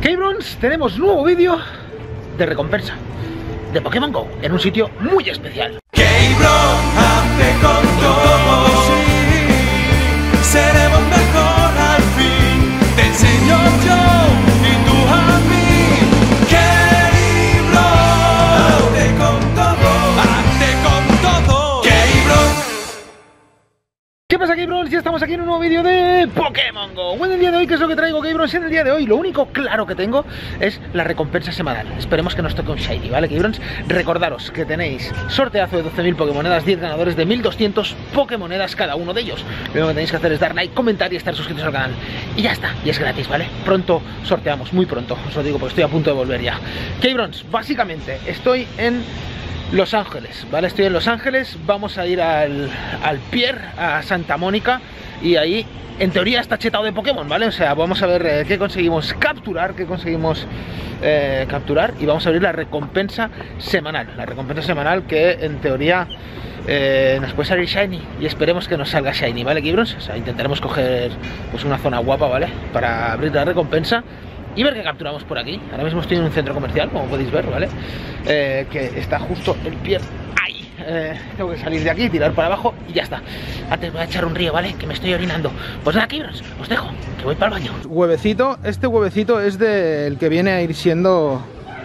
K-Brons, tenemos nuevo vídeo de recompensa de Pokémon GO en un sitio muy especial. K-Bron, hazte con todo, sí, seremos mejor al fin, te enseño yo y tú a mí. K-Bron, hazte con todo, K-Bron. ¿Qué pasa, K-Brons? Ya estamos aquí en un nuevo vídeo de Pokémon GO. Bueno, el día de hoy, ¿qué es lo que traigo, K-Brons? En el día de hoy, lo único claro que tengo es la recompensa semanal. Esperemos que nos toque un Shiny, ¿vale, K-Brons? Recordaros que tenéis sorteazo de 12.000 Pokémonedas, 10 ganadores de 1.200 Pokémonedas cada uno de ellos. Lo único que tenéis que hacer es dar like, comentar y estar suscritos al canal. Y ya está, y es gratis, ¿vale? Pronto sorteamos, muy pronto, os lo digo porque estoy a punto de volver ya. K-Brons, básicamente, estoy en Los Ángeles, ¿vale? Estoy en Los Ángeles, vamos a ir al Pier, a Santa Mónica, y ahí, en teoría, está chetado de Pokémon, ¿vale? O sea, vamos a ver qué conseguimos capturar, y vamos a abrir la recompensa semanal. La recompensa semanal que, en teoría, nos puede salir Shiny, y esperemos que nos salga Shiny, ¿vale, K-Brons? O sea, intentaremos coger, pues, una zona guapa, ¿vale? Para abrir la recompensa y ver qué capturamos por aquí. Ahora mismo estoy en un centro comercial, como podéis ver, ¿vale? Que está justo el Pier ahí. Tengo que salir de aquí, tirar para abajo y ya está. Antes voy a echar un río, ¿vale? Que me estoy orinando. Pues nada, K-Brons, os dejo, que voy para el baño. Huevecito, este huevecito es del que viene a ir siendo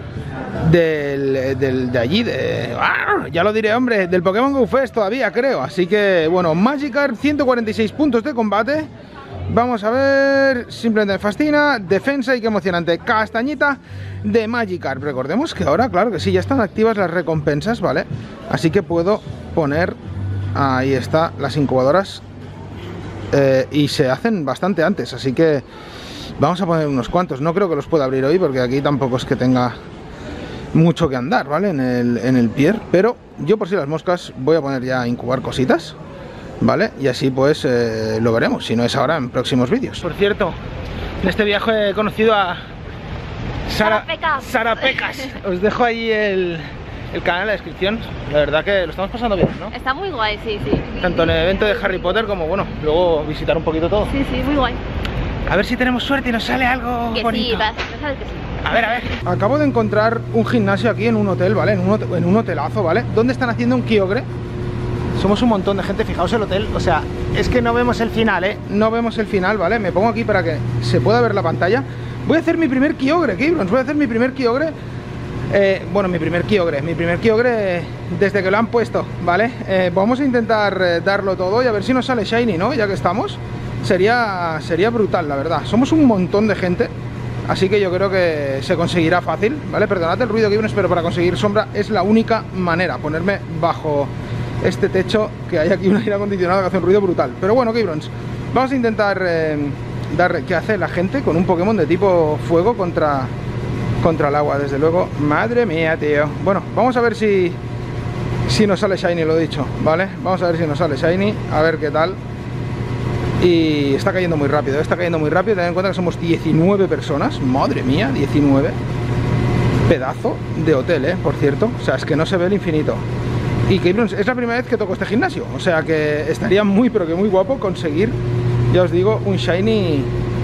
de allí, ya lo diré, hombre, del Pokémon GO Fest todavía, creo. Así que, bueno, Magikarp, 146 puntos de combate. Vamos a ver, simplemente me fascina, defensa y qué emocionante, castañita de Magikarp. Recordemos que ahora, claro que sí, ya están activas las recompensas, ¿vale? Así que puedo poner, ahí está, las incubadoras, y se hacen bastante antes, así que vamos a poner unos cuantos. No creo que los pueda abrir hoy porque aquí tampoco es que tenga mucho que andar, ¿vale? En el Pier, pero yo por si las moscas voy a poner ya a incubar cositas, ¿vale? Y así pues lo veremos, si no es ahora, en próximos vídeos. Por cierto, en este viaje he conocido a Sara Pecas. Os dejo ahí el canal en la descripción. La verdad que lo estamos pasando bien, ¿no? Está muy guay, sí, sí. Tanto en el evento de Harry Potter como, bueno, luego visitar un poquito todo. Sí, sí, muy guay. A ver si tenemos suerte y nos sale algo Que bonito. sí, no sabes que sí. A ver, a ver. Acabo de encontrar un gimnasio aquí en un hotel, ¿vale? En un hotelazo, ¿vale? Donde están haciendo un Kyogre. Somos un montón de gente, fijaos el hotel, o sea, es que no vemos el final, ¿eh? No vemos el final, ¿vale? Me pongo aquí para que se pueda ver la pantalla. Voy a hacer mi primer Kyogre, K-Brons, voy a hacer mi primer Kyogre. Bueno, mi primer Kyogre desde que lo han puesto, ¿vale? Vamos a intentar darlo todo y a ver si nos sale Shiny, ¿no? Ya que estamos, sería brutal, la verdad. Somos un montón de gente, así que yo creo que se conseguirá fácil, ¿vale? Perdonad el ruido, K-Brons, pero para conseguir sombra es la única manera, ponerme bajo este techo, que hay aquí un aire acondicionado que hace un ruido brutal. Pero bueno, K-Brons, vamos a intentar dar qué hace la gente con un Pokémon de tipo fuego contra el agua, desde luego. Madre mía, tío. Bueno, vamos a ver si nos sale Shiny, lo dicho, ¿vale? Vamos a ver si nos sale Shiny, a ver qué tal. Y está cayendo muy rápido, Tened en cuenta que somos 19 personas. Madre mía, 19. Pedazo de hotel, por cierto. O sea, es que no se ve el infinito. Y K-Brons, es la primera vez que toco este gimnasio, o sea que estaría muy, pero que muy guapo conseguir, ya os digo, un Shiny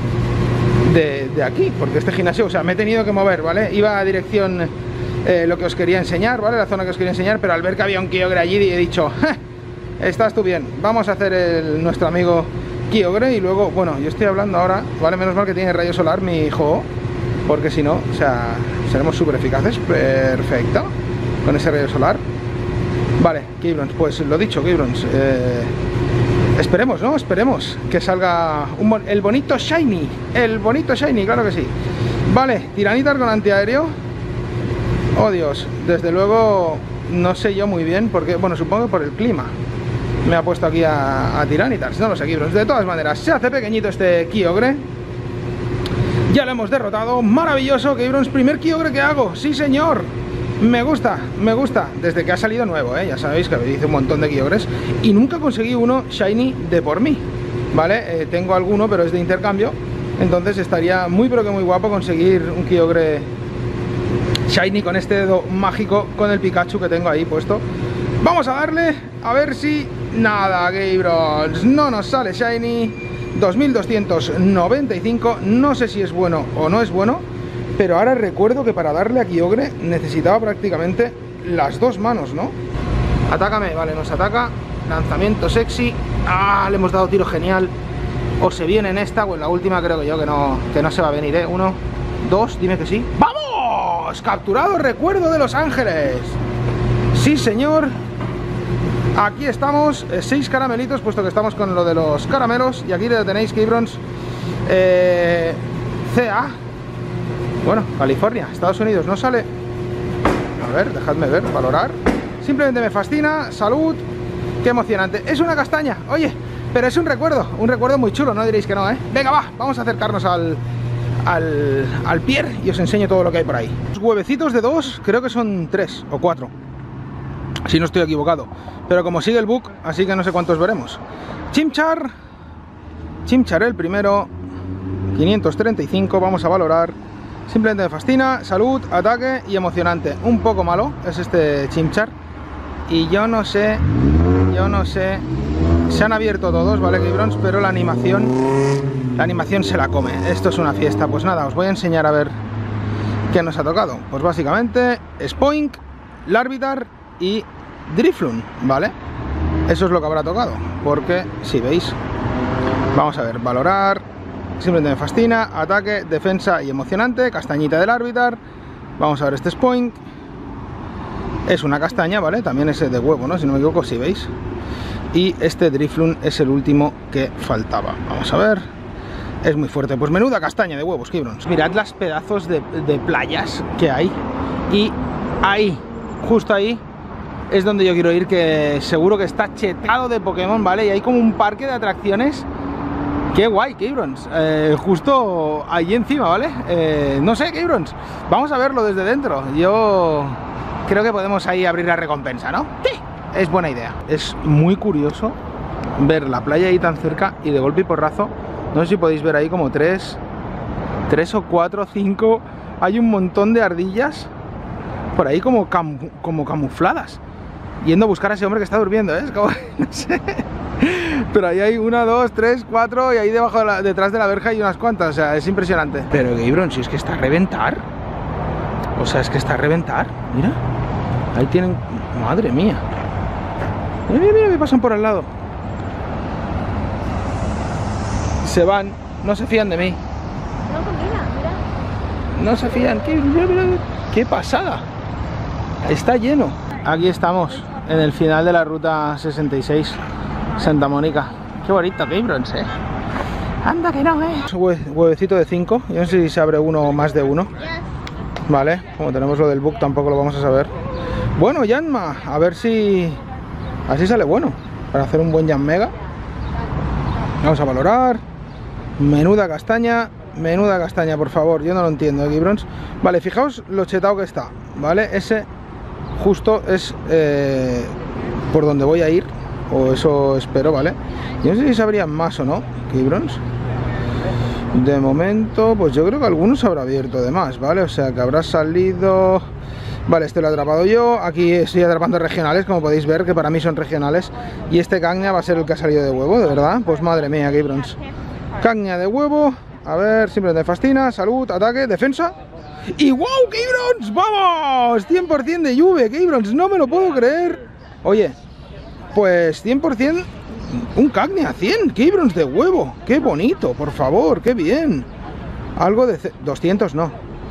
de aquí, porque este gimnasio, o sea, me he tenido que mover, ¿vale? Iba a dirección lo que os quería enseñar, ¿vale? La zona que os quería enseñar, pero al ver que había un Kyogre allí he dicho, estás tú bien, vamos a hacer nuestro amigo Kyogre y luego, bueno, yo estoy hablando ahora, ¿vale? Menos mal que tiene rayo solar mi juego, porque si no, o sea, seremos súper eficaces, perfecto, con ese rayo solar. Vale, K-Brons, pues lo dicho, K-Brons, esperemos, ¿no? Esperemos que salga el bonito Shiny, claro que sí. Vale, Tiranitar con antiaéreo. Oh Dios, desde luego no sé yo muy bien, porque, bueno, supongo que por el clima me ha puesto aquí a Tiranitar, no lo sé, K-Brons. De todas maneras, se hace pequeñito este Kyogre. Ya lo hemos derrotado, maravilloso, K-Brons, primer Kyogre que hago, sí señor. Me gusta, desde que ha salido nuevo, ya sabéis que hice un montón de Kyogres y nunca conseguí uno Shiny de por mí, ¿vale? Tengo alguno, pero es de intercambio, entonces estaría muy pero que muy guapo conseguir un Kyogre Shiny con este dedo mágico, con el Pikachu que tengo ahí puesto. Vamos a darle, a ver si... Nada, K-Brons, no nos sale Shiny. 2295, no sé si es bueno o no es bueno. pero ahora recuerdo que para darle a Kyogre necesitaba prácticamente las dos manos, ¿no? Atácame, vale, nos ataca. Lanzamiento sexy. Ah, le hemos dado tiro genial. O se viene en esta o en la última, creo que yo que no se va a venir, ¿eh? 1, 2, dime que sí. ¡Vamos! Capturado recuerdo de Los Ángeles. Sí, señor. Aquí estamos, 6 caramelitos, puesto que estamos con lo de los caramelos. Y aquí le tenéis, Kybrons. CA. Bueno, California, Estados Unidos, no sale. A ver, dejadme ver, valorar. Simplemente me fascina, salud. Qué emocionante, es una castaña, oye, pero es un recuerdo muy chulo, no diréis que no, ¿eh? Venga, va, vamos a acercarnos al pier y os enseño todo lo que hay por ahí. Los huevecitos de 2, creo que son 3 o 4, si no estoy equivocado. Pero como sigue el bug, así que no sé cuántos veremos. Chimchar el primero, 535, vamos a valorar. Simplemente me fascina, salud, ataque y emocionante. Un poco malo es este Chimchar. Y yo no sé, se han abierto todos, ¿vale, Kybrons? Pero la animación se la come. Esto es una fiesta. Pues nada, os voy a enseñar a ver qué nos ha tocado. Pues básicamente Spoink, Larvitar y Drifloon, ¿vale? Eso es lo que habrá tocado, porque si veis, vamos a ver, valorar, simplemente me fascina, ataque, defensa y emocionante, castañita del Larvitar. Vamos a ver este Spoink. Es una castaña, ¿vale? También es de huevo, ¿no? Si no me equivoco, si veis. Y este Drifloon es el último que faltaba. Vamos a ver. Es muy fuerte. Pues menuda castaña de huevos, Kybrons. Mirad las pedazos de playas que hay. Y ahí, justo ahí, es donde yo quiero ir, que seguro que está chetado de Pokémon, ¿vale? Y hay como un parque de atracciones. Qué guay, Kybrons. Justo ahí encima, ¿vale? No sé, Kybrons. Vamos a verlo desde dentro. Yo creo que podemos ahí abrir la recompensa, ¿no? Sí, es buena idea. Es muy curioso ver la playa ahí tan cerca y de golpe y porrazo. No sé si podéis ver ahí como 3 o 4 o 5. Hay un montón de ardillas por ahí como camufladas, yendo a buscar a ese hombre que está durmiendo, ¿eh? Es como, no sé. Pero ahí hay 1, 2, 3, 4 y ahí debajo detrás de la verja hay unas cuantas. O sea, es impresionante. Pero Kybrons, si es que está a reventar. O sea, es que está a reventar. Mira. Ahí tienen... Madre mía. Mira, mira, mira, me pasan por al lado. Se van. No se fían de mí. No, pues mira. No se fían. Mira, mira, mira. ¡Qué pasada! Está lleno. Aquí estamos, en el final de la ruta 66, Santa Mónica. Qué bonito, Kybrons, ¿eh? Anda que no, ¿eh? Huevecito de 5. Yo no sé si se abre uno o más de uno. Vale, como tenemos lo del bug tampoco lo vamos a saber. Bueno, Yanma, a ver si así sale bueno, para hacer un buen Yanmega. Vamos a valorar. Menuda castaña, por favor. Yo no lo entiendo, Kybrons. Vale, fijaos lo chetado que está, ¿vale? Ese justo es por donde voy a ir, o eso espero, ¿vale? Yo no sé si sabrían más o no, Kybrons. De momento, pues yo creo que algunos habrá abierto de más, ¿vale? O sea, que habrá salido... Vale, este lo he atrapado yo. Aquí estoy atrapando regionales, como podéis ver, que para mí son regionales. Y este Cagnia va a ser el que ha salido de huevo, de verdad. Pues madre mía, Kybrons. Cagnia de huevo. A ver, simplemente fascina. Salud, ataque, defensa. ¡Y wow, Kybrons! ¡Vamos! 100% de lluvia, Kybrons. No me lo puedo creer. Oye, pues 100%... Un Cagnia 100, Kybrons de huevo. Qué bonito, por favor, qué bien. Algo de... 200 no.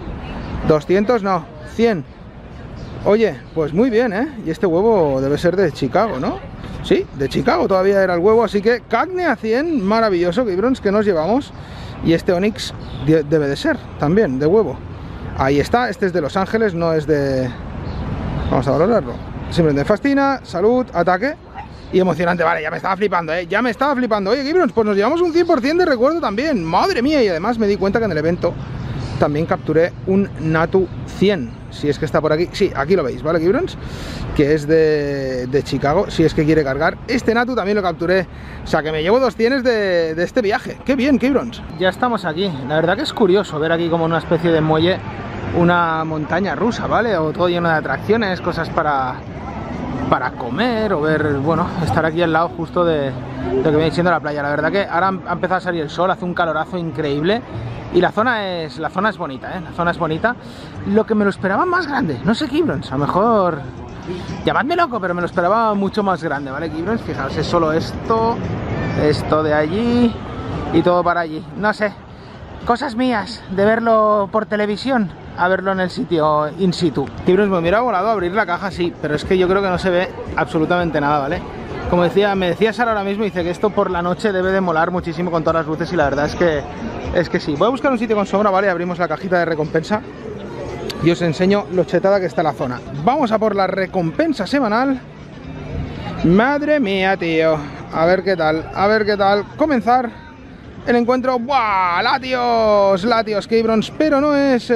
200 no. 100. Oye, pues muy bien, ¿eh? Y este huevo debe ser de Chicago, ¿no? Sí, de Chicago todavía era el huevo. Así que Cagnia 100, maravilloso, Kybrons, que nos llevamos. Y este Onix debe de ser también de huevo. Ahí está, este es de Los Ángeles, no es de... Vamos a valorarlo. Simplemente fascina, salud, ataque y emocionante. Vale, ya me estaba flipando, ¿eh? Ya me estaba flipando. Oye, Kybrons, pues nos llevamos un 100% de recuerdo también. Madre mía, y además me di cuenta que en el evento también capturé un Natu 100. Si es que está por aquí. Sí, aquí lo veis, ¿vale, Kybrons? Que es de Chicago. Si es que quiere cargar. Este Natu también lo capturé. O sea, que me llevo 200 de este viaje. ¡Qué bien, Kybrons! Ya estamos aquí. La verdad que es curioso ver aquí como una especie de muelle una montaña rusa, ¿vale? O todo lleno de atracciones, cosas para comer o ver, bueno, estar aquí al lado justo de lo que viene siendo la playa. La verdad que ahora ha empezado a salir el sol, hace un calorazo increíble. Y la zona es bonita, ¿eh? La zona es bonita. Lo que me lo esperaba más grande, no sé, Keybrons, a lo mejor... Llamadme loco, pero me lo esperaba mucho más grande, ¿vale, Keybrons? Fijaos, es solo esto de allí y todo para allí. No sé, cosas mías de verlo por televisión a verlo en el sitio in situ. Keybrons, me hubiera volado a abrir la caja, sí, pero es que yo creo que no se ve absolutamente nada, ¿vale? Como me decía Sara ahora mismo, dice que esto por la noche debe de molar muchísimo con todas las luces y la verdad es que sí. Voy a buscar un sitio con sombra, ¿vale? Abrimos la cajita de recompensa y os enseño lo chetada que está la zona. Vamos a por la recompensa semanal. Madre mía, tío. A ver qué tal. Comenzar el encuentro. ¡Buah! Latios, Keybrons, pero no es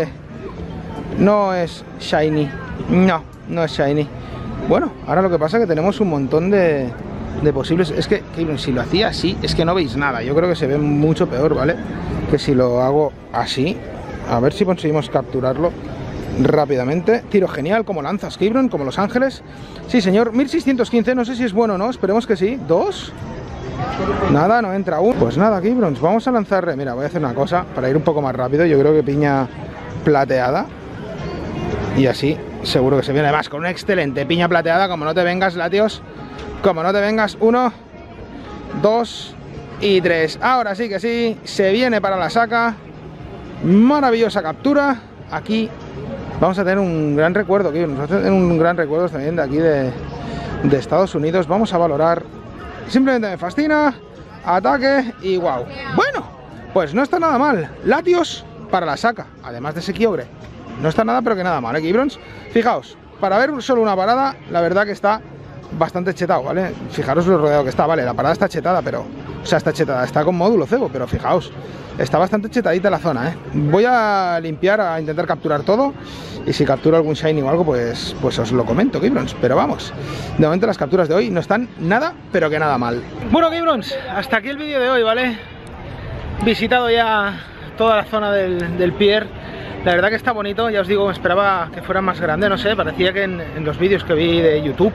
shiny. No es shiny. Bueno, ahora lo que pasa es que tenemos un montón de posibles. Es que, Keybrons, si lo hacía así, es que no veis nada. Yo creo que se ve mucho peor, ¿vale? Que si lo hago así. A ver si conseguimos capturarlo rápidamente. Tiro genial, como lanzas, Keybrons, como Los Ángeles. Sí, señor, 1615, no sé si es bueno o no, esperemos que sí. 2. Nada, no entra aún. Pues nada, Keybrons, vamos a lanzarle. Mira, voy a hacer una cosa para ir un poco más rápido. Yo creo que piña plateada. Y así, seguro que se viene más con una excelente piña plateada. Como no te vengas, Latios. Como no te vengas. 1, 2 y 3. Ahora sí que sí, se viene para la saca. Maravillosa captura. Aquí vamos a tener un gran recuerdo, vamos a tener un gran recuerdo también de aquí de Estados Unidos. Vamos a valorar. Simplemente me fascina. Ataque y wow. Bueno, pues no está nada mal. Latios para la saca, además de ese Kyogre. No está nada, pero que nada mal, ¿eh, Keybrons? Fijaos, para ver solo una parada, la verdad que está bastante chetado, ¿vale? Fijaros lo rodeado que está, vale, la parada está chetada, pero... O sea, está chetada, está con módulo cebo, pero fijaos, está bastante chetadita la zona, ¿eh? Voy a limpiar, a intentar capturar todo. Y si capturo algún shiny o algo, pues os lo comento, Keybrons. Pero vamos, de momento las capturas de hoy no están nada, pero que nada mal. Bueno, Keybrons, hasta aquí el vídeo de hoy, ¿vale? Visitado ya toda la zona del pier. La verdad que está bonito, ya os digo, me esperaba que fuera más grande, no sé, parecía que en los vídeos que vi de YouTube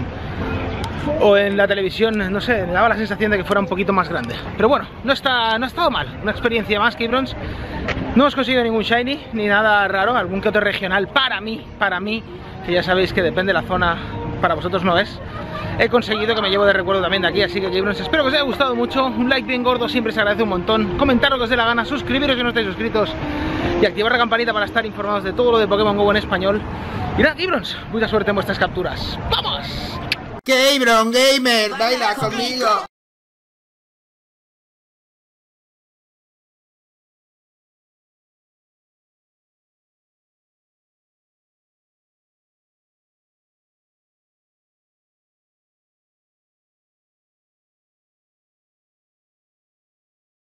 o en la televisión, no sé, me daba la sensación de que fuera un poquito más grande. Pero bueno, no ha estado mal, una experiencia más, Keybrons. No hemos conseguido ningún shiny, ni nada raro, algún que otro regional para mí, que ya sabéis que depende de la zona, para vosotros no es. He conseguido que me llevo de recuerdo también de aquí, así que Keybrons, espero que os haya gustado mucho. Un like bien gordo siempre se agradece un montón. Comentar lo que os dé la gana, suscribiros si no estáis suscritos y activar la campanita para estar informados de todo lo de Pokémon GO en español. Y nada, Keybrons, mucha suerte en vuestras capturas. ¡Vamos! Keybron Gamer, baila conmigo.